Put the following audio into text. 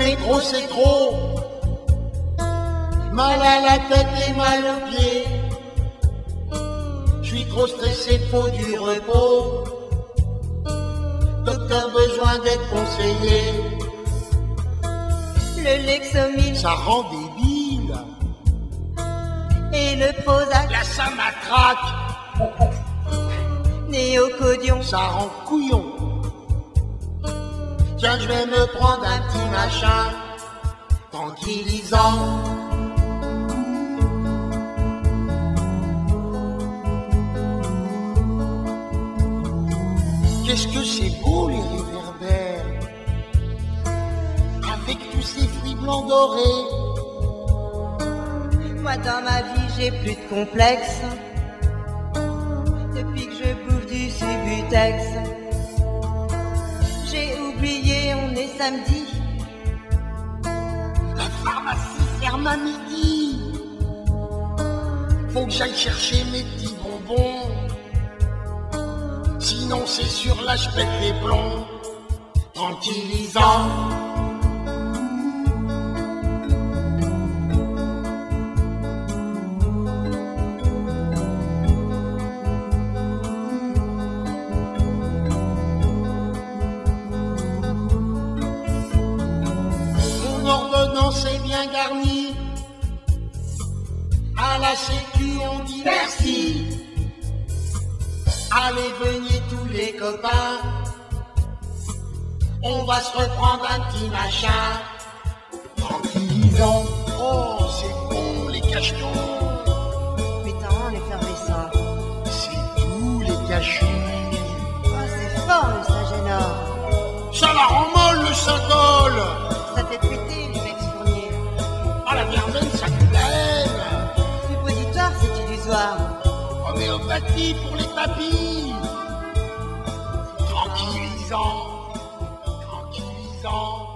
trop, c'est trop. Mal à la tête et mal aux pieds. Je suis trop stressé, faut du repos. Docteur, besoin d'être conseillé. Le Lexomil Ça rend débile. et le Prozac, Là, ça matraque. Néocodion, Ça rend couillon. Tiens, je vais me prendre un petit machin tranquillisant. Qu'est-ce que c'est beau les réverbères, avec tous ces fruits blancs dorés. moi dans ma vie j'ai plus de complexe. Depuis que je bouffe du Subutex, j'ai oublié, on est samedi. La pharmacie ferme à midi. Faut que j'aille chercher mes petits bonbons. Sinon c'est sûr, là je pète les plombs. Tranquillisant. Mon ordonnance est bien garnie. À la sécu on dit merci. Allez, venez tous les copains. On va se reprendre un petit machin tranquillisant. Oh, c'est bon les cachets. Putain, l'effervescent. C'est tout les cachets. Oh, c'est fort le Saint-Génor. Ça la rend molle le Saint-Gol. Ça fait péter les mecs fourniers. Ah, la verveine, ça coûte la haine. Suppositoire, c'est illusoire. Homéopathie pour les papilles. Tranquillisant. Tranquillisant.